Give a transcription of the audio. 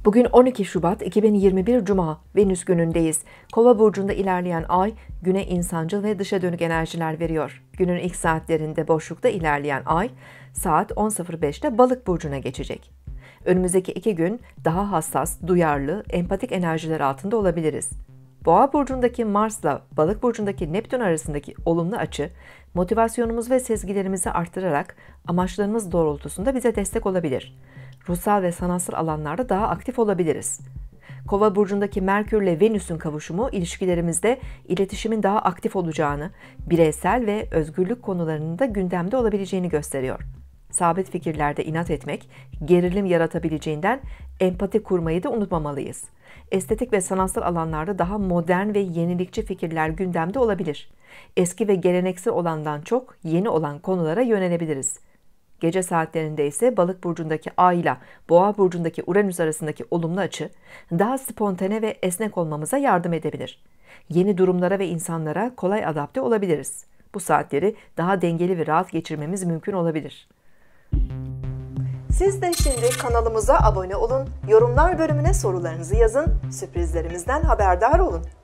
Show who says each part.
Speaker 1: Bugün 12 Şubat 2021 Cuma, Venüs günündeyiz. Kova burcunda ilerleyen ay, güne insancıl ve dışa dönük enerjiler veriyor. Günün ilk saatlerinde boşlukta ilerleyen ay, saat 10.05'te Balık burcuna geçecek. Önümüzdeki 2 gün daha hassas, duyarlı, empatik enerjiler altında olabiliriz. Boğa burcundaki Mars'la Balık burcundaki Neptün arasındaki olumlu açı, motivasyonumuz ve sezgilerimizi arttırarak amaçlarımız doğrultusunda bize destek olabilir. Ruhsal ve sanatsal alanlarda daha aktif olabiliriz. Kova burcundaki Merkür ile Venüs'ün kavuşumu ilişkilerimizde iletişimin daha aktif olacağını, bireysel ve özgürlük konularının da gündemde olabileceğini gösteriyor. Sabit fikirlerde inat etmek, gerilim yaratabileceğinden empati kurmayı da unutmamalıyız. Estetik ve sanatsal alanlarda daha modern ve yenilikçi fikirler gündemde olabilir. Eski ve geleneksel olandan çok yeni olan konulara yönelebiliriz. Gece saatlerinde ise Balık burcundaki Ay ile Boğa burcundaki Uranüs arasındaki olumlu açı daha spontane ve esnek olmamıza yardım edebilir. Yeni durumlara ve insanlara kolay adapte olabiliriz. Bu saatleri daha dengeli ve rahat geçirmemiz mümkün olabilir. Siz de şimdi kanalımıza abone olun, yorumlar bölümüne sorularınızı yazın, sürprizlerimizden haberdar olun.